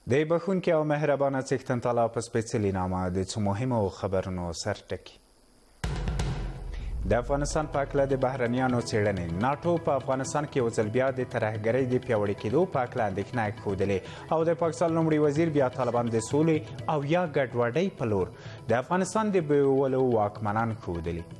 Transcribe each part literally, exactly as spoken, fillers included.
د بخونکي او مهربانه څښتن تعالی په سپېڅلي نامه د څو مهمو خبرونو سرټکي. د افغانستان په هکله د بهرنیانو څېړنې ناټو په افغانستان کې یو ځل بیا د ترهګرۍ د پیاوړي کېدو په هکله اندېښنه ښودلې او د پاکستان لومړي وزیر بیا طالبان د سولې او یا ګډوډۍ په لور د افغانستان د بیولو واکمنان ښودلي.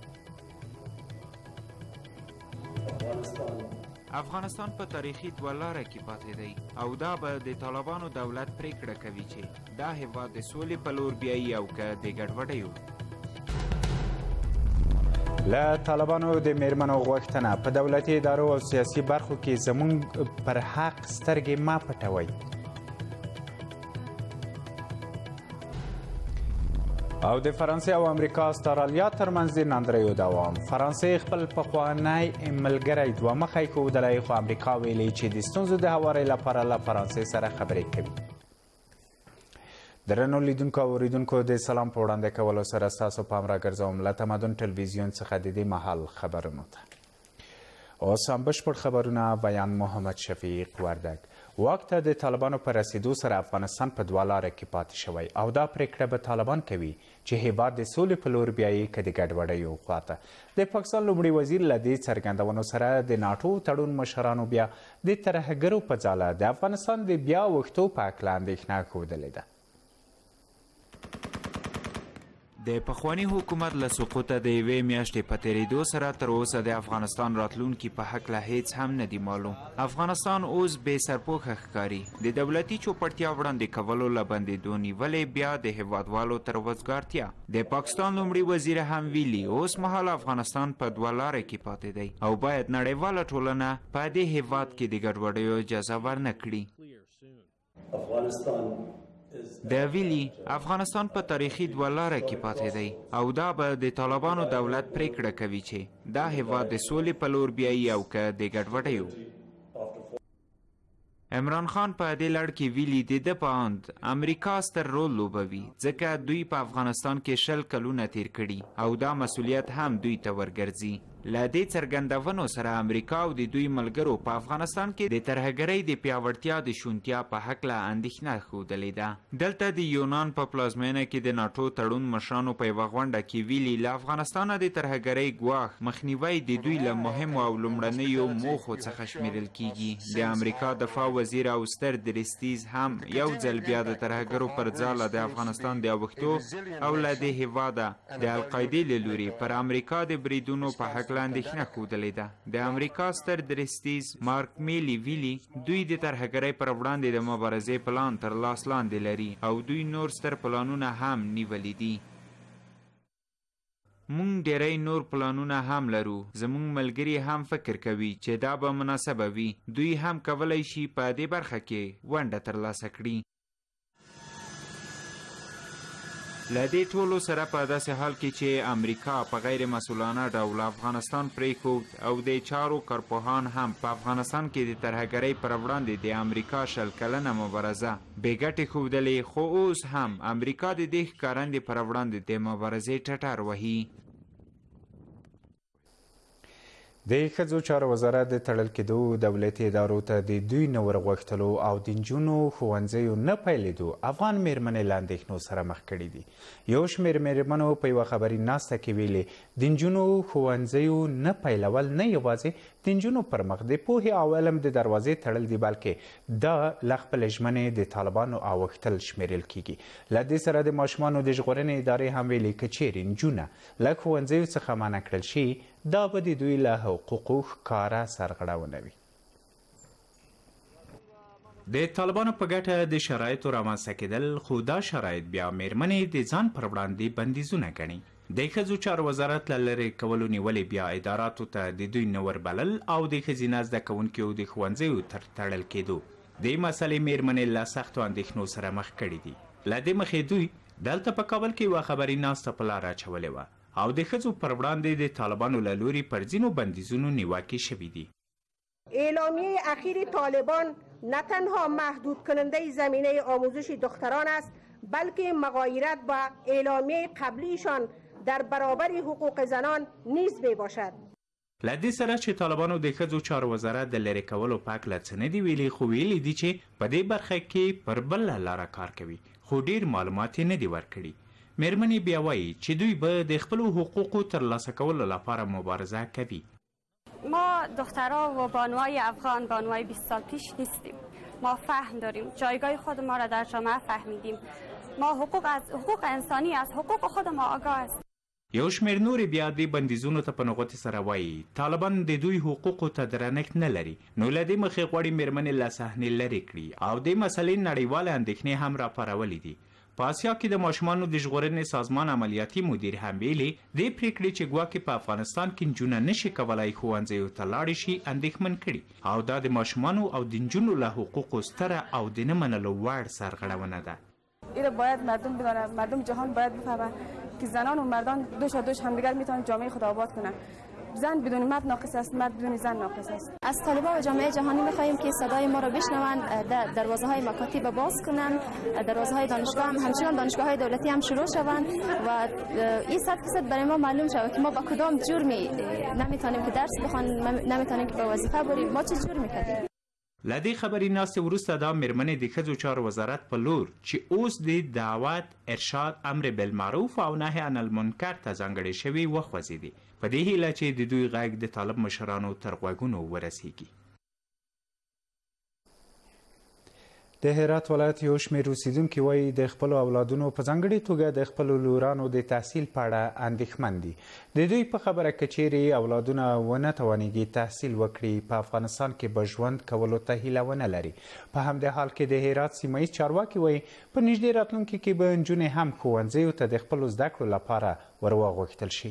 افغانستان په تاریخي دوه لاره کې پاتې دی او دا به د طالبانو دولت پریکړه کوي چې دا هیواد د سولې په لور بیایي او که د ګډوډیو. له طالبانو د میرمنو غوښتنه په دولتي ادارو او سیاسي برخو کې زموږ پر حق سترګې مه پټوئ. او د فرانسې او امریکا استرالیا ترمنځ د ناندریو دوام. فرانسې خپل پخوانی ملګری دوه مخی ښودلی خو امریکا ویلي چې د ستونزو د هوارۍ لپاره له فرانسې سره خبرې کوي. درنو لیدونکو او اورېدونکو د سلام په وړاندې کولو سره ستاسو پام راګرځوم له تمدن ټلویزیون څخه د دې مهال خبرونو ته. اوس هم بشپړ خبرونه بیان محمد شفیق وردګ. واک ته د طالبانو په رسېدو سره افغانستان په دوه لاره کې پاتې شوی او دا پرېکړه به طالبان کوي چې هیواد د سولې په لور بیایي که د ګډوډیو خواته. د پاکستان لومړي وزیر له دې څرګندونو سره د ناټو تړون مشرانو بیا د ترهګرو په ځاله د افغانستان د بیا وښتو په هکله اندېښنه ښودلې ده. د پخواني حکومت له سقوطه د یوې میاشتې په تېرېدو سره تر اوسه د افغانستان راتلونکي په هکله هیڅ هم نه دی معلوم. افغانستان اوس بې سرپوښه ښکاري. د دولتي چوپړتیا وړاندې کولو له بندېدو نیولې بیا د هیوادوالو تر وزګارتیا. د پاکستان لومړي وزیر هم ویلي اوس مهال افغانستان په دوه لاره کې پاتې دی او باید نړیواله ټولنه په دې هیواد کې د ګډوډیو اجازه ورنه کړي. افغانستان د ویلي افغانستان په تاریخي دوه لاره کې پاتې دی او دا به د طالبانو دولت پریکړه کوي چې دا هیواد د سولې په لور بیایي او که د ګډوډیو. عمران خان په دې لړ کې ویلي د ده په اند امریکا ستر رول لوبوي ځکه دوی په افغانستان کې شل کلونه تیر کړي او دا مسؤلیت هم دوی ته ورګرځي. له دې څرګندونو سره امریکا او د دوی ملګرو په افغانستان کې د ترهګرۍ د پیاوړتیا د شونتیا په هکله اندېښنه ښودلې ده. دلته د یونان په پلازمینه کې د ناټو تړون مشرانو په یوه غونډه کې ویلي له افغانستانه د ترهګرۍ ګواښ مخنیوی د دوی له مهمو او لومړنیو موخو څخه شمیرل کیږي. د امریکا دفاع وزیر او ستر درستیز هم یو ځل بیا د ترهګرو پر ځاله د افغانستان د اوښتو او له دې هیواده د القاعدې له لوري پر امریکا د بریدونو په هکله اندېښنه ښودلې ده. د امریکا ستر درستیز مارک میلي ویلي دوی د ترهګرۍ پر وړاندې د مبارزې پلان تر لاس لاندې لري او دوی نور ستر پلانونه هم نیولي دي. مونږ ډیری نور پلانونه هم لرو. زمونږ ملګري هم فکر کوي چې دا به مناسبه وي. دوی هم کولی شي په دې برخه کې ونډه ترلاسه کړي. له دې ټولو سره په داسې حال کې چې امریکا په غیر مسؤلانه ډول افغانستان پرېښود او د چارو کارپوهان هم په افغانستان کې د ترهګرۍ پر وړاندې د امریکا شل کلنه مبارزه بې ګټې ښودلې خو اوس هم امریکا د دې ښکارندې پر وړاندې د مبارزې ټټر وهي. د ښځو چارو وزارت د تړل کېدو دولتي ادارو ته د دوی نه ورغوښتلو او د نجونو ښوونځیو نه پیلېدو افغان میرمنې له اندېښنو سره مخ کړي دي. یو شمېر میرمنو په یوه خبري ناسته کې ویلې د نجونو ښوونځیو نه پیلول نه یوازې د نجونو پر مخ د پوهې او علم د دروازې تړل دي بلکې دا له خپلې ژمنې د طالبانو اوښتل شمیرل کیږي. له دې سره د ماشومانو د ژغورنې ادارې هم ویلي که چیرې نجونه له ښوونځیو څخه منع کړل شي دا به د دوی له حقوقو ښکاره سرغړونه وي. د طالبانو په ګټه د شرایطو رامنځته کېدل خو دا شرایط بیا میرمنې د ځان پر وړاندې بندیزونه ګڼي. د ښځو چارو وزارت له لرې کولو نیولې بیا اداراتو ته د دوی نه وربلل او د ښځینه زده کوونکو د ښوونځیو تر تړل کېدو دې مسلې میرمنې له سختو اندېښنو سره مخ کړي دي. له دې مخې دوی دلته په کابل کې یوه خبري ناسته په لاره اچولې وه او د ښځو پر وړاندې د طالبانو له لوري پر ځینو بندیزونو نیوکې شوي دي. اعلامیه اخیر طالبان نه تنها محدود کننده زمینه آموزش دختران است بلکه مغایرت با اعلامیه قبلیشان در برابر حقوق زنان نیز می باشد. له دې سره چې طالبانو د ښځو چارو وزارت د لرې کولو په هکله څه نه دي ویلي، خو ویلي دي چې په دې برخه کې پر بله لاره کار کوي، خو ډیر معلومات یې نه دي ورکړي. میرمنې بیا وایي چې دوی به د خپلو حقوقو ترلاسه کولو لپاره مبارزه کوي. ما دخترها و بانوهای افغان، بانوهای بیست سال پیش نیستیم. ما فهم داریم، جایگاه خود ما را در جامعه فهمیدیم. ما حقوق از حقوق انسانی از حقوق خود ما آگاه است. یو شمېر نورې بیا دې بندیزونو ته په نغوتې سره وایي طالبان د دوی حقوقو ته درنښت نه لري، نو له دې مخې غواړي میرمنې له صحنې لرې کړي او دې مسلې نړیواله اندېښنې هم راپارولې دي. په اسیا کې د ماشومانو د ژغورنې سازمان عملیاتي مدیر هم ویلي دې پرېکړې چې ګواکې په افغانستان کې نجونه نشي کولی ښوونځیو ته لاړې شي اندېښمن کړي او دا د ماشومانو او د نجونو له حقوقو ستره او د نه منلو وړ سرغړونه ده. این باید مردم بدانند، مردم جهان باید بفهمند که زنان و مردان دوش و دوش همدیگر میتونن جامعه خود آباد کنند. زن بدون مرد ناقص است، مرد بدون زن ناقص است. از طالبان و جامعه جهانی میخواهیم که صدای ما را بشنوند، در دروازه های مکاتب باز کنند، دروازه های دانشگاه هم همچنان دانشگاه های دولتی هم شروع شوند و این صد درصد برای ما معلوم شود که ما با کدام جرمی نمیتونیم که درس بخوانیم، نمیتونیم که به وظیفه بریم، ما چه جرمی کردیم. له دې خبرې ناستې وروسته دا میرمنې د ښځو چارو وزارت په لور چې اوس د دعوت، ارشاد، امر بالمعروف او نهی عن المنکر ته ځانګړې شوي وخوځېدې په دې هیله چې د دوی غږ د طالب مشرانو تر غوږونو ورسیږي. د هرات ولایت یو شمېر اوسیدونکي وایي د خپلو اولادونو په ځانګړې توګه د خپلو لورانو د تحصیل په اړه اندېښمن دي. د دوی په خبره که چیرې اولادونه ونه توانېږي تحصیل وکړي په افغانستان کې به ژوند کولو ته هیله ونه لري. په همدې حال کې د هرات سیمه ییز چارواکي وایي په نږدې راتلونکي کې به نجونې هم ښوونځیو ته د خپلو زده کړو لپاره ور وغوښتل شي.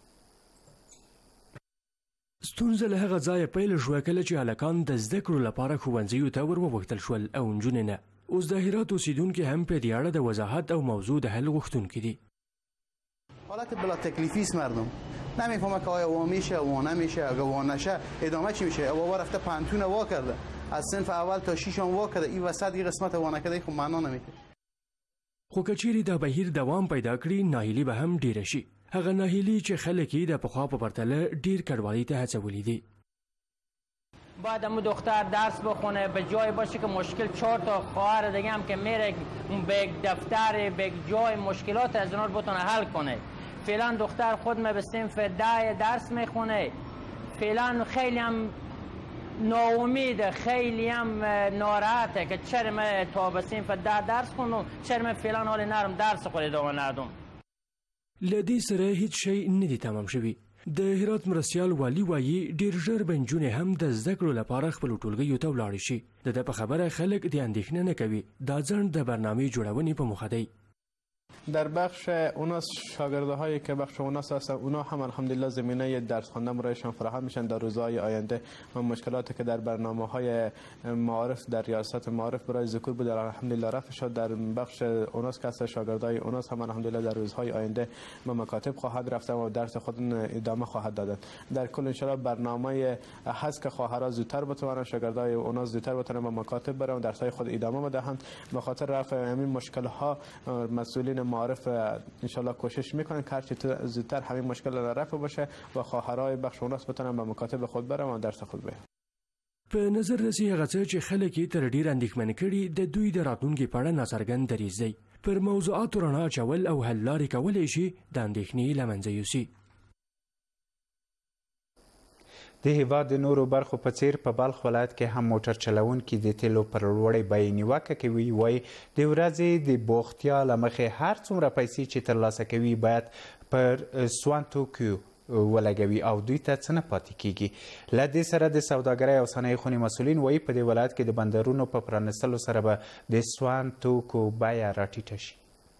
ستونزه له هغه ځایه پیل شوه کله چې هلکان د زده کړو لپاره ښوونځیو ته ور وغوښتل شول او نجونې نه. اوس د هرات اوسیدونکي هم په دې اړه د وضاحت او موضوع د حل غوښتونکي دي. حالت بلا تکلیفی است مردم. نمیفهمه که آیا وا میشه وا نمیشه، اگه وا نشه ادامه چی میشه. وا رفته پنتون وا کرده، از صنف اول تا ششم وا کرده، این وسط این قسمت وا نکرده، خب معنا نمیده. خو که چیرې دا بهیر دوام پیدا کړي ناهیلي به هم ډیره شي. هغه ناهیلي چې خلک یې د پخوا په پرتله ډیر کډوالۍ ته هڅولي دي. باید همون دختر درس بخونه، به جای باشه که مشکل چهار تا خواهر دیگه هم که میره به دفتر به جای مشکلات از اونها رو بتونه حل کنه. فعلا دختر خود به صنف ده درس میخونه، فعلا خیلی هم ناامیده، خیلی هم ناراحته که چرا من تا به صنف ده درس خونم، چرا من فعلا حال نرم درس خود ادامه ندم. له دې سره هیڅ شی نه دي تمام شوي. د هرات مرستیال والي وایي ډېر ژر به نجونې هم د زده کړو لپاره خپلو ټولګیو ته ولاړې شي. د ده په خبره خلک د اندېښنه نه کوي. دا ځنډ د برنامې جوړونې په موخه دی. در بخش اوناس شاگرده هایی که بخش اوناس هستن اونا هم الحمدلله زمینه درس خواندن برایشان فراهم میشن در روزهای آینده و مشکلاتی که در برنامه های معارف در ریاست معارف برای ذکور بود الحمدلله رفع شد. در بخش اوناس که شاگردای اوناس هم الحمدلله در روزهای آینده به مکاتب خواهد رفتن و درس خود ادامه خواهد دادن. در کل ان شاء الله برنامه هست که خواهرها زودتر بتوانند شاگردای اوناس زودتر بتوانند به مکاتب برن درس های خود ادامه بدهند. به خاطر رفع همین مشکل ها مسئولین معارف انشالله کوشش میکنن که هرچی زودتر همین مشکل رفع باشه و خواهرای بخش اوناس بتونن به مکاتب خود برن و درس خود بخونن. په نظر رسي هغه څه چې خلک یې تر ډېر اندېښمن کړي د دوی د راتلونکي په اړه ناڅرګند دریځ دی. پر موضوعاتو رڼا اچول او حل لارې کولی شي د اندېښنې له منځه یوسي. د هیواد د نورو برخو په څیر په بلخ ولایت کې هم موټر چلونکي د تیلو پر لوړې بیې نیوکه کوي. وایي د ورځې د بوختیا له مخې هر څومره پیسې چې ترلاسه کوي باید پر سوان توکو ولګوي او دوی ته څه نه پاتې کیږي. له دې سره د سوداګرۍ او صنایع خونې مسؤلین وایي په دې ولایت کې د بندرونو په پرانیستلو سره به د سوان توکو بیه راټیټه شي.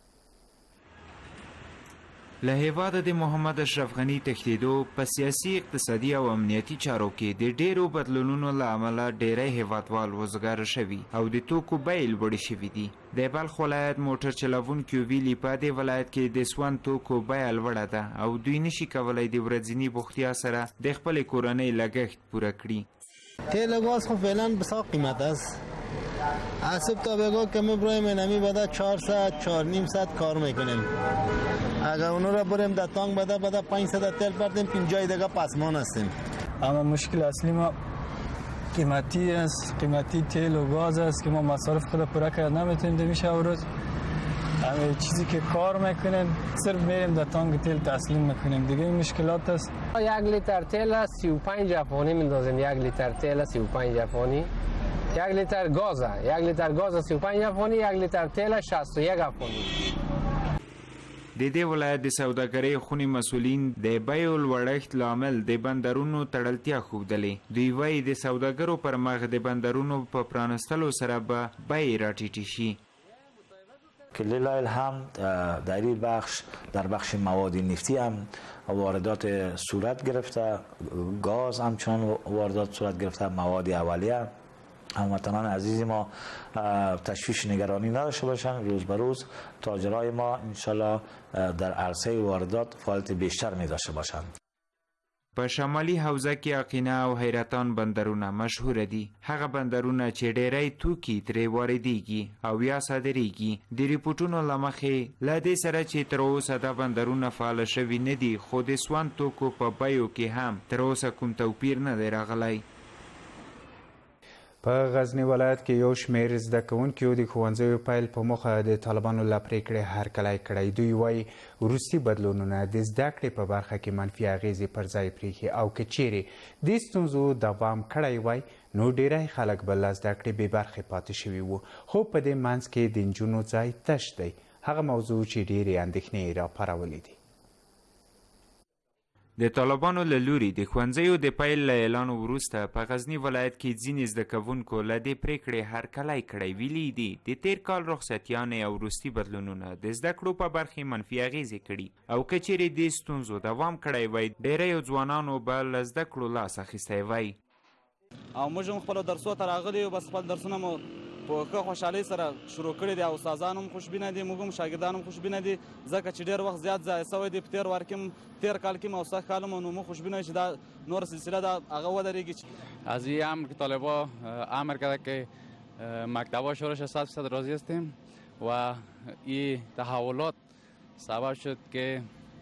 له هیواده د محمد اشرف غني تښتېدو په سیاسي اقتصادي او امنیتي چارو کې د ډېرو بدلونونو له امله ډېری هیوادوال وزګاره شوي او د توکو بیې لوړې شوي دي. د بلخ ولایت موټر چلوونکو ویلي په دې ولایت کې د سوان توکو بیه لوړه ده او دوی نشي کولی د ورځني بوختیا سره د خپلې کورنۍ لګښت پوره کړي. تیل ګاز خو فعلا بسیار قیمت است از صبح تا بگاه که ما برایم نمی بده چهار ساعت چهار نیم ساعت کار میکنیم. اگر اونو را بریم در تانک بده بده پنج ساعت تل پردیم پین جای دیگه پسمان هستیم. اما مشکل اصلی ما قیمتی است، قیمتی تیل و گاز است که ما مصارف خود پورا کرد نمیتونیم دمیشه روز. همه چیزی که کار میکنیم صرف میریم در تانک تیل تسلیم میکنیم، دیگه این مشکلات است. یک لیتر تیل سی و پنج افغانی میندازیم، یک لیتر تیل سی و پنج افغانی. یک لیتر گاز، یک لیتر گاز سی و پنج افغانی، یک لیتر تیل شصت و یک افغانی. د دې ولایت د سوداګرۍ خونې مسؤلین د بیو لوړښت لامل د بندرونو تړلتیا ښودلې. دوی وایي د سوداګرو پر مخ د بندرونو په پرانستلو سره به بیې راټیټې شي. کلیلایل هم در این بخش در بخش مواد نفتی هم واردات صورت گرفته، گاز همچنان واردات صورت گرفته، مواد اولیه. هموطنان عزیز ما تشویش نگرانی نداشته باشن، روز به روز تاجرای ما انشالله در عرصه واردات فعالیت بیشتر می داشته باشند. په شمالي حوزه کې اقینه او حیرتان بندرونه مشهور دي. هغه بندرونه چې ډیری توکي ترې واردېږي او یا صادریږي. د ریپورټونو له مخې له دې سره چې تر اوسه دا بندرونه فعاله شوي نه دي، خو د سون توکو په بیو کې هم تر اوسه کوم توپیر نه دی راغلی. په غزني ولایت کې یو شمېر زده کوونکو د ښوونځیو پیل په موخه د طالبانو له پرېکړې هرکلی کړی. دوی وایي وروستي بدلونونه د زده کړې په برخه کې منفي اغیزې پر ځای پرېښي او که چیرې دې ستونزو دوام کړی وای نو ډیری خلک به له زده کړې بې برخې پاتې شوي وو. خو په دې منځ کې د نجونو ځای تش دی. هغه موضوع چې ډېرې اندېښنې یې راپارولې دي. د طالبانو له لوري د ښوونځیو د پیل له اعلان وروسته په غزني ولایت کې ځینې زده کوونکو له دې پرېکړې هرکلی کړی. ویلي دي د تیر کال رخصتیانې او وروستي بدلونونه د زده کړو په برخې منفي اغیزې کړي او که چیرې دې ستونزو دوام کړی وای ډیریو ځوانانو به له زده کړو لاس اخیستی وای. او موږ هم خپلو درسو ته راغلي یو، بس خپل درسونه مو په ښه خوشحالۍ سره شروع کړي دي او استادان هم خوشبینه دي، موږ هم شاګردان هم خوشبینه دي، ځکه چې ډېر وخت زیات ضایع سوی دی په تېر وار کې تېر کال کې او سږ کال هم نو موږ خوشبینه چې دا نوره سلسله ده هغه ودرېږي. از این امر که طالبا امر کرده که مکتب‌ها شروع شد صد فیصد راضی هستیم و این تحولات سبب شد که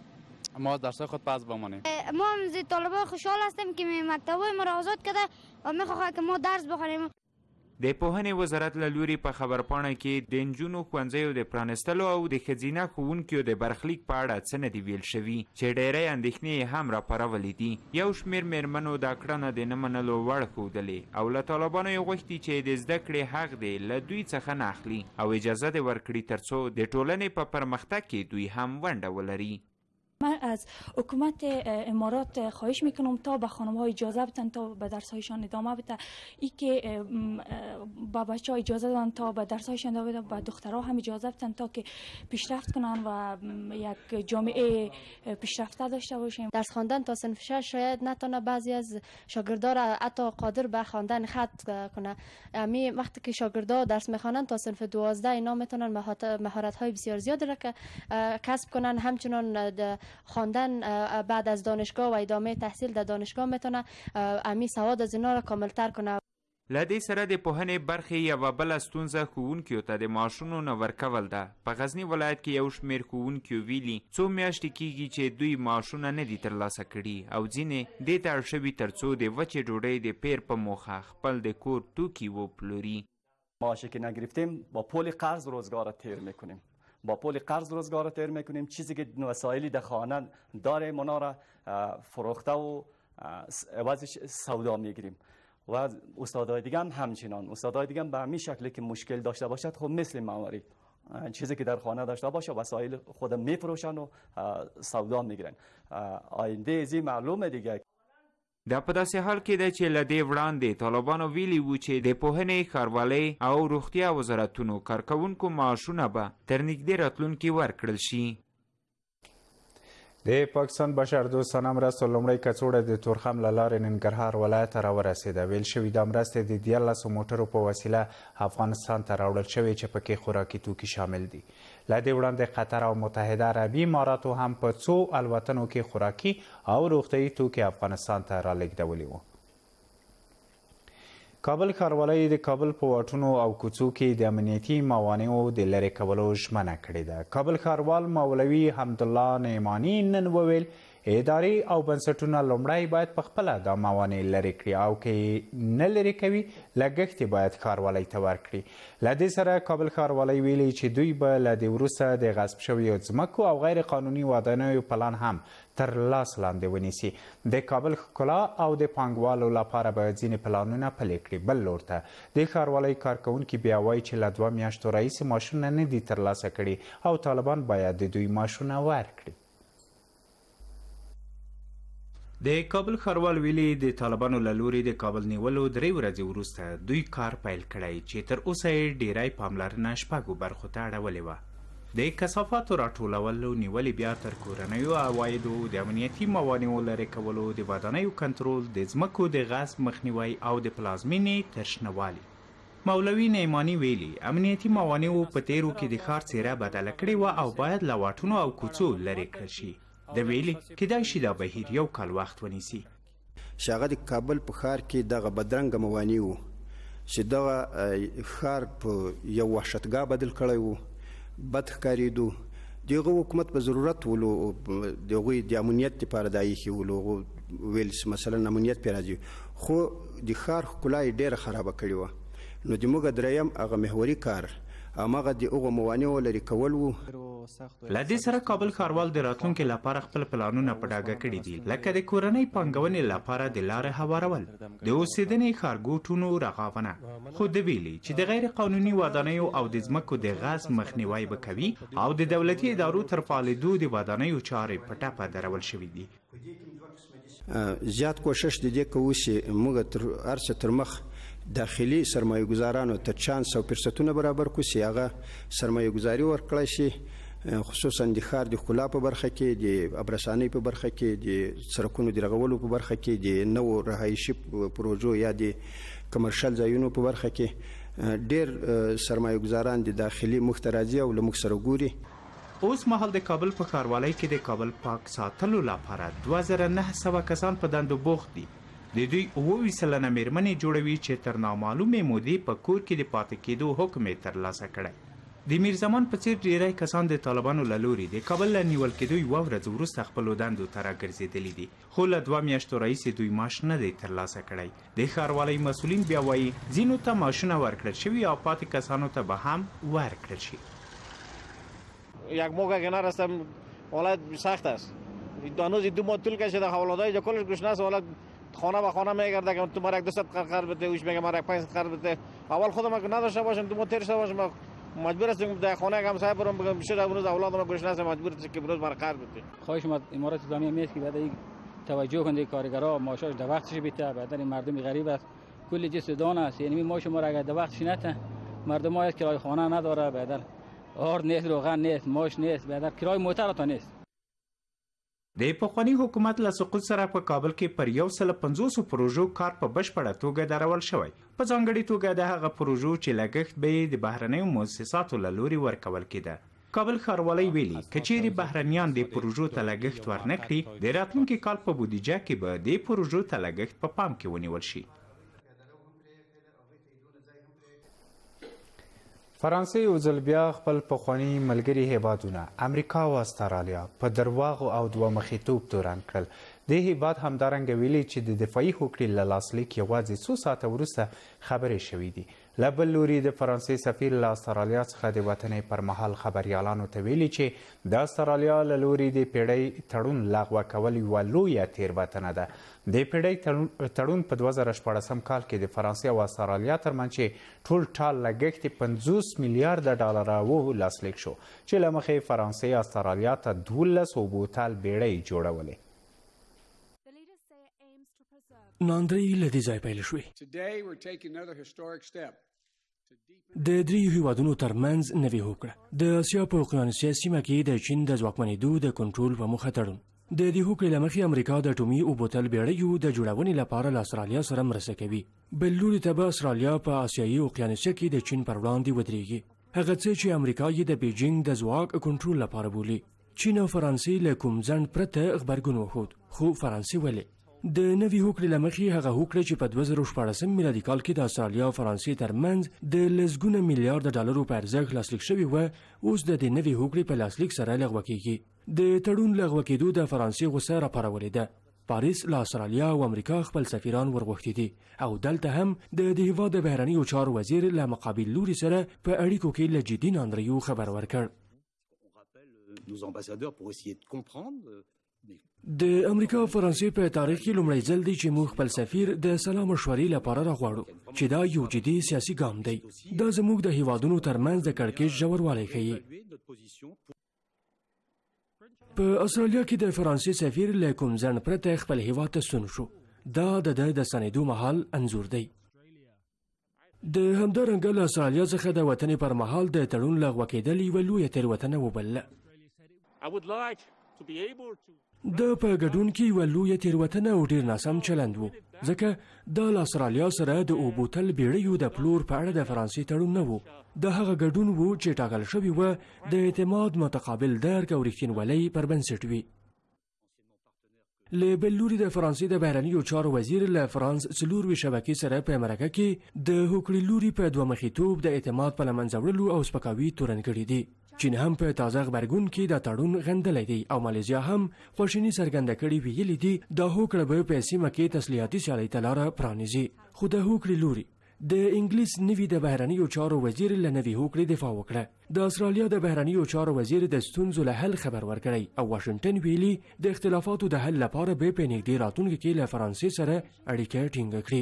ما درس خود پس بمانیم. ما هم زی طالبا خوشحال هستیم که مکتب‌های ما را آزاد کرده و می‌خواهد که ما درس بخونیم. د پوهنې وزارت له لوري په خبرپاڼه کې د نجونو ښوونځیو د پرانستلو او د ښځینه ښوونکیو د برخلیک په اړه څه نه دي ویل شوي چې ډیری اندېښنې یې هم راپارولې دي. یو شمېر میرمنو دا کړنه د نه منلو وړ ښودلې او له طالبانو یې غوښتي چې د زده کړې حق دی له دوی څخه نه اخلي او اجازه دې ورکړي تر څو د ټولنې په پرمختګ کې دوی هم ونډه ولري. من از حکومت امارات خواهش میکنم تا به خانم ها اجازه بدن تا به درس هایشان ادامه بده. ای که با بچه ها اجازه دادن تا به درس هایشان ادامه بده، به دخترها هم اجازه بدن تا که پیشرفت کنن و یک جامعه پیشرفته داشته باشیم. درس خواندن تا صنف شش شاید نتونه بعضی از شاگردا را حتی قادر به خواندن خط کنه. امی وقتی که شاگردا درس میخوانن تا صنف دوازده اینا میتونن مهارت های بسیار زیادی را کسب کنن. همچنان خواندن بعد از دانشگاه و ادامه تحصیل در دانشگاه میتونه امی سواد از اینا را کاملتر کنه. له دې سره د پوهنې برخې یوه بله ستونزه ښوونکیو ته د معاشونو نه ورکول ده. په غزني ولایت کې یو شمېر ښوونکیو ویلي څو میاشتې کیږي چې دوی معاشونه نه دي ترلاسه کړي او ځینې دې ته اړ شوي تر څو د وچې ډوډۍ د پیر په موخه خپل د کور توکي وپلوري. معاشی که نگرفتیم با پول قرض روزگار را تیر میکنیم، با پول قرض روزگار را تیر میکنیم. چیزی که وسایلی در خانه داریم اونا را فروخته و عوضش سودا میگیریم و استادای دیگه هم همچنان. استادای دیگه هم به همین شکلی که مشکل داشته باشد خب مثل موارد چیزی که در خانه داشته باشه وسایل خود میفروشن و سودا میگیرن. آینده ازی معلومه دیگه. دا په داسې حال کې ده چې له دې وړاندې طالبانو ویلي وو چې د پوهنې، ښاروالۍ او روغتیا وزارتونو کارکوونکو معاشونه به تر نږدې راتلونکي ورکړل شي. د پاکستان بشردوستانه مرستو لومړۍ کڅوړه د تورخم له لارې ننګرهار ولایت ته راورسېده. ویل شوي دا مرستې د دیارلسو موټرو په وسیله افغانستان ته راوړل شوې چې پکې خوراکي توکي شامل دي. له دې وړاندې قطر او متحده عربي اماراتو هم په څو الوتنو کې خوراکي او روغتیایي توکي افغانستان ته رالېږدولي وو. کابل ښاروالۍ د کابل په واټونو او کوڅو کې د امنیتي موانعو د لرې کولو ژمنه کړې ده. کابل ښاروال مولوي حمدالله نعماني نن وویل ادارې او بنسټونه لومړی باید په خپله دا موانع لرې کړي او که نه لرې کوي لګښت یې باید ښاروالۍ ته ورکړي. له دې سره کابل ښاروالۍ ویلي چې دوی به له دې وروسته د غصب شویو ځمکو او غیر قانوني ودانیو پلان هم تر لاس لاندې ونیسي. د کابل ښکلا او د پانګوالو لپاره به ځینې پلانونه پلي کړي. بل لور ته د ښاروالۍ کارکوونکي بیا وایي چې له دوه میاشتو راهیسې معاشونه نه دي ترلاسه کړي او طالبان باید د دوی معاشونه ورکړي. د کابل ښاروال ویلي د طالبانو له لوري د کابل نیولو درې ورځې وروسته دوی کار پیل کړی چې تر اوسه یې ډیری پاملرنه شپږو برخو ته اړولې وه. د کثافاتو راټولولو نیولې بیا تر کورنیو عوایدو د امنیتي موانعو لرې کولو د ودانیو کنټرول د ځمکو د غصب مخنیوی او د پلازمینې تر شنوالي. مولوي نعماني ویلي امنیتي موانعو په تیرو کې د ښار څیره بدله کړې وه او باید له واټونو او کوڅو لرې کړل شي. د ویلي کیدای شي دا بهیر یو کال وخت ونیسي. چې هغه د کابل په ښار کې دغه بدرنګه موانع وو چې دغه ښار په یو وحشتګاه بدل کړی وو، بد ښکارېدو. د هغه حکومت په ضرورت ولو د هغوی د امنیت دپاره دا ایښي ولو ویل چې مثلا امنیت پرې راځي، خو د ښار ښکلا یې ډېره خرابه کړې وه. نو زموږ دریم هغه محوري کار هماغه د هغو موانعو لرې کول وو. له دې سره کابل ښاروال د راتلونکي لپاره خپل پلانونه په ډاګه کړي دي، لکه د کورنۍ پانګونې لپاره د لارې هوارول، د اوسېدنې ښارګوټونو رغونه. خو د ویلي چې د غیر قانوني ودانیو او د ځمکو د غصب مخنیوی به کوي او د دولتي ادارو تر فعالېدو د ودانیو چارې په ټپه درول شوي دي. زیات کوشش د دې کوو چې موږ تر هر څه تر مخ داخلي سرمایه گذارانو ته چانس او فرصتونه برابر کړو چې هغه سرمایه گذاري ورکړی شي، خصوصا د ښار د ښکلا په برخه کې، د ابرسانۍ په برخه کې، د سړکونو د رغولو په برخه کې، د نوو رهایشي پروژو یا د کمرشل ځایونو په برخه کې ډېر سرمایه گذاران د داخلي موږ ته راځي او له موږ سره ګوري. اوس مهال د کابل په ښاروالۍ کې د کابل پاک ساتلو لپاره دوه زره نه سوه کسان په دندو بوخت دي. د دوی اووه سلنه میرمنې جوړوي چې تر نامعلومې مودې په کور کې د پاتې کېدو حکم یې ترلاسه کړی. د میرزمان په څېر ډیری کسان د طالبانو له لوري د کابل له نیول کېدو یوه ورځ وروسته خپلو دندو ته راګرځېدلي دي، خو له دوه میاشتو راهیسې دوی معاش نه دی ترلاسه کړی. د ښاروالۍ مسؤلین بیا وایي ځینو ته معاشونه ورکړل شوي او پاتې کسانو ته به هم ورکړل شي. یک موقع که نرستم حالت سخت است. هنوز دو ماه طول کشیده، حواله‌های کلش گوش نست، حالا خانه به خانه میگرده که تو مرا یک دوست قرض بده، اوش میگه مرا یک پنج قرض بده. اول خودم که نداشته باشم دو ماه تیر شده باشم مجبور هستم در خانه همسایه برم بگم شده اون اولادم گوش نست، مجبور هستم که بروز مرا قرض بده. خواهش ما امارات اسلامی میاد که بعد توجه کنه کارگرها معاشش در وقتش بده، بعد این مردم غریب است کلی جس دان است، یعنی معاش ما را اگر در وقتش نته مردم ما است کرایه خانه نداره، بعد آرد نیست، روغن نیست، ماش نیست، بعد کرایه موتر تا نیست. د پخواني حکومت له سقوط سره په کابل کې پر یو سل پنځوسو پروژو کار په بشپړه توګه درول شوی، په ځانګړې توګه د هغه پروژو چې لګښت به یې د بهرنیو مؤسساتو له لوري ورکول کېده. کابل ښاروالۍ ویلي که چیرې بهرنیان دې پروژو ته لګښت ورنه کړي د راتلونکي کال په بودیجه کې به دې پروژو ته لګښت په پام کې ونیول شي. فرانسې یو ځل بیا خپل پخواني ملګري هیوادونه امریکا او استرالیا په درواغو او دوه مخیتوب تورن کړل. د هیواد همدارنګه ویلي چې د دفاعي هوکړې له لاسلیک یوازې څو ساعته وروسته خبرې شوي دي. له بل لوري د فرانسې سفیر له استرالیا څخه د وطنۍ پر مهال خبریالانو ته ویلي چې د استرالیا له لوري د پیړۍ تړون لغوه کول یوه لویه تېروتنه ده. د پیړۍ تړون په دوه زره شپاړسم کال کې د فرانسې او استرالیا ترمنځ چې ټول ټال لګښت یې پنځوس میلیارده ډالره و لاسلیک شو، چې له مخې فرانسې استرالیا ته دولس اوبوتل بیړۍ جوړولې. ناندرۍ له دې ځای پیل شوې. د دریو هیوادونو ترمنځ نوې هوکړه د اسیا په اقیانوسیه سیمه کې د چین د ځواکمنېدو د کنټرول په موخه تړون. د دې هوکړې له مخې امریکا د اټومي اوبوتل بیړیو د جوړونې لپاره له استرالیا سره مرسته کوي. بل لوري ته به استرالیا په اسیایي اقیانوسیه کې د چین پر وړاندې ودرېږي، هغه څه چې امریکا یې د بیجینګ د ځواک کنټرول لپاره بولي. چین او فرانسې له کوم ځنډ پرته غبرګون وښود، خو فرانسې ولې د نوي هوکړې له مخې هغه هوکړه چې په دوه زره شپاړسم میلادي کال کې د استرالیا او فرانسې ترمنځ د لسګونه میلیارډ ډالرو په ارزښت لاسلیک شوې وه اوس د دې نوې هوکړې په لاسلیک سره لغوه کیږي. د تړون لغوه کېدو د فرانسې غوسه راپارولې ده. پاریس له استرالیا او امریکا خپل سفیران ورغوښتي دي او دلته هم د دې هېواد د بهرنیو چارو وزیر له مقابل لوري سره په اړیکو کې له جدي ناندریو خبر ورکړ. د امریکا او فرانسې په تاریخ کې لومړی ځل دی چې موږ خپل سفیر د سلا مشورې لپاره راغواړو چې دا یو جدي سیاسي ګام دی. دا زموږ د هیوادونو ترمنځ د کړکېچ ژوروالی ښیي. په استرالیا کې د فرانسې سفیر له کوم ځنډ پرته خپل هیواد ته ستون شو. دا د ده د ستنېدو مهال انځور دی. د همدارنګه له استرالیا څخه د وتنې پر مهال د تړون لغوه کېدل یوه لویه تېروتنه وبلله. دا په ګډون کې یوه لویه تېروتنه او ډېر ناسم چلند و ځکه دا له استرالیا سره د اوبو تل بیړیو د پلور په اړه د فرانسې تړون نه و. دا هغه ګډون و چې ټاکل شوی و د اعتماد متقابل درک او رښتینولۍ پر بنسټ وي. له بل لوري د فرانسې د بهرنیو چارو وزیر له فرانس څلوروي شبکې سره په مرکه کې د هوکړې لوري په دوه مخیتوب د اعتماد په له منځه وړلو او سپکاوي تورن کړي دي. چین هم په تازه غبرګون کې د تړون غندلی دی او مالیزیا هم خواشیني څرګنده کړې ویلي دي دا هوکړه به په سیمه کې تسلیحاتي سیالۍ ته لاره پرانیزي. خو د هوکړې لوري د انګلیس نوي د بهرنیو چارو وزیر له نوي هوکړې دفاع وکړه. د استرالیا د بهرنیو چارو وزیر د ستونزو له حل خبر ورکړی او واشنګټن ویلي د اختلافاتو د حل لپاره به په نږدې راتلونکي کې له فرانسې سره اړیکه ټینګه کړي.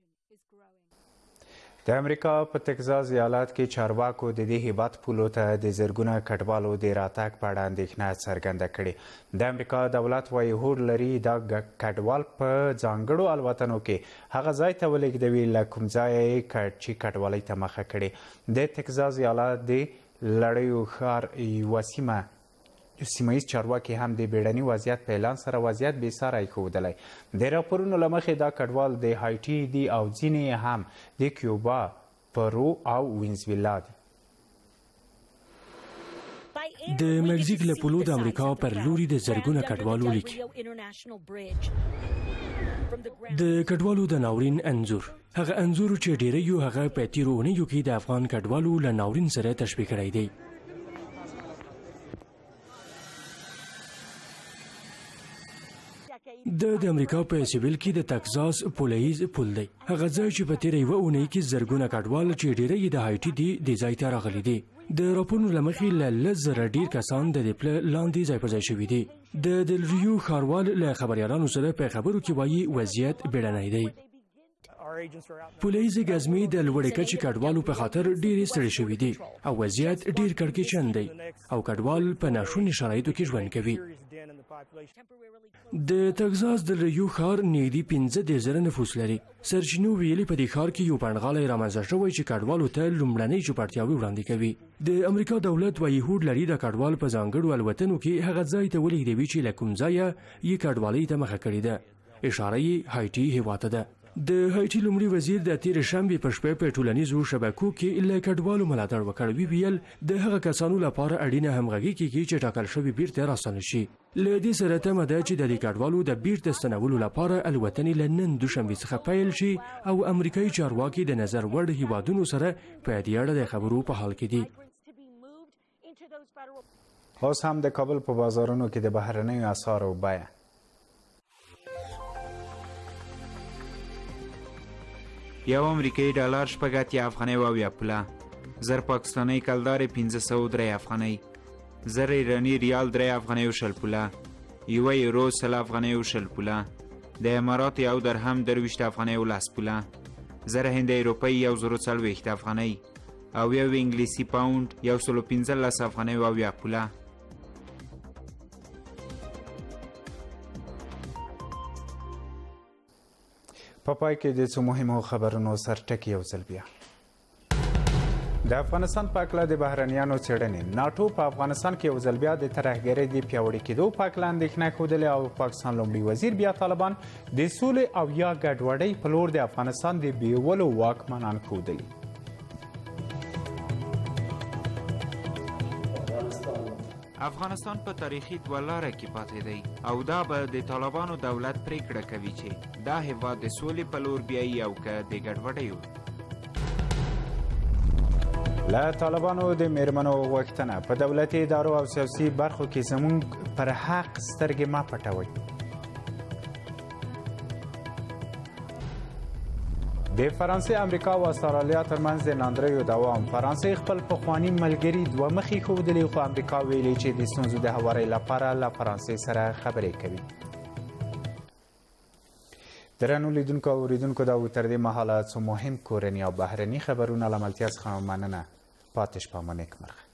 د امریکا په تکزاس ایالت کې چارواکو د دې هیبت پولو ته د زرګونه کډوالو د راتګ په اړه اندېښنه څرګنده کړې. د امریکا دولت وایي هوډ لري دا کډوال په ځانګړو الوتنو کې هغه ځای ته ولېږدوي له کوم ځایه یې چې کډوالۍ ته مخه کړې. د تکزاس ایالت د لړیو ښار یوه سیمه سیمه ییز چارواکي هم د بیړني وضعیت په اعلان سره وضعیت بېساری ښودلی. د راپورونو له مخې دا کډوال د هایټي دي او ځینې هم د کیوبا، پرو او وینزویلا دي. د مکزیک له پولو د امریکا پر لوري د زرګونه کډوال ولیکي. د کډوالو د ناورین انځور هغه انځور چې ډیریو هغه په تیرو اونیو کې د افغان کډوالو له ناورین سره تشبیه کړی دی. د د امریکا په سیویل کې د تکزاس پولیس پل دی. هغه ځای چې په تیره یوه اونۍ کې زرګونه کډوال چې ډیری یې د هایټي دي دې ځای ته راغلي دي. د راپورونو له مخې له لس زره ډېر کسان د دې پله لاندې ځای پر ځای شوي دي. د دلریو ښاروال له خبریالانو سره په خبرو کې وایي وضعیت بیړنی دی. پولیس غزني د لوړې کچې کډوالو په خاطر ډېرې ستړي شوي دي او وضعیت ډېر کړکېچن دی او کډوال په ناشوني شرایطو کې ژوند کوي. د تکزاس د ریو ښار نږدې پنځه دېرش زره نفوس لري. سرچینو ویلي په دې ښار کې یو پنډغالی رامنځته شوی چې کډوالو ته لومړنۍ چوپړتیاوې وړاندې کوي. د امریکا دولت وایي هوډ لري د کډوال په ځانګړو الوتنو کې هغه ځای ته ولېږدوي چې له کوم ځایه یې کډوالۍ ته مخه کړې ده. اشاره یې هایټي هېواد ته ده. د هایټي لومړي وزیر د تېرې شنبې په شپه په ټولنیزو شبکو کې له کډوالو ملاتړ وکړ. ویل د هغه کسانو لپاره اړینه همغږي کېږي چې ټاکل شوي بیرته راستانه شي. له دې سره تمه ده چې د دې کډوالو د بیرته ستنولو لپاره الوتنې له نن دوشنبې څخه پیل شي او امریکایي چارواکي د نظر وړ هیوادونو سره په دې اړه د خبرو په حال کې دي. اوس هم د کابل په بازارونو کې د بهرنیو اسعارو بیه. یو امریکایي ډالر شپږ اتیا افغانۍ او اویا پوله، زر پاکستانۍ کلدار پنځه سوه درې افغانۍ، زر ایراني ریال درې افغانۍ او شل پوله، یوه یورو سل افغانۍ او شل پوله، د امارات یو درهم درویشت افغانۍ او لس پوله، زر هندۍ روپۍ یو زرو څلوېښت افغانۍ او یو انګلیسي پاونډ یو سلو پنځلس افغانۍ او اویا پوله. په پای کې د څو مهمو خبرونو سرټکي یو ځل بیا. د افغانستان په هکله د بهرنیانو څېړنې ناټو په افغانستان کې یو ځل بیا د ترهګرۍ د پیاوړي کېدو په هکله اندېښنه ښودلې او پاکستان لومړي وزیر بیا طالبان د سولې او یا ګډوډۍ په لور د افغانستان د بیولو واکمنان افغانستان په تاریخي دوه لاره کې پاتې دی او دا به د طالبانو دولت پریکړه کوي چې دا هیواد د سولې په لور بیایي او که د ګډوډیو. له طالبانو د میرمنو غوښتنه په دولتي ادارو او سیاسي برخو کې زموږ پر حق سترګې مه پټوئ. د فرانسې، امریکا او استرالیا ترمنځ د ناندریو دوام. فرانسې خپل پخواني ملګري دوه مخې ښودلي، خو امریکا ویلي چې د ستونزو د هوارۍ لپاره له فرانسې سره خبرې کوي. درنو لیدونکو او اوریدونکو دا و تر دې مهاله څو مهم کورني او بهرني خبرونه له ملتیا څخه مننه. پاتې شپه مو نیکمرغه.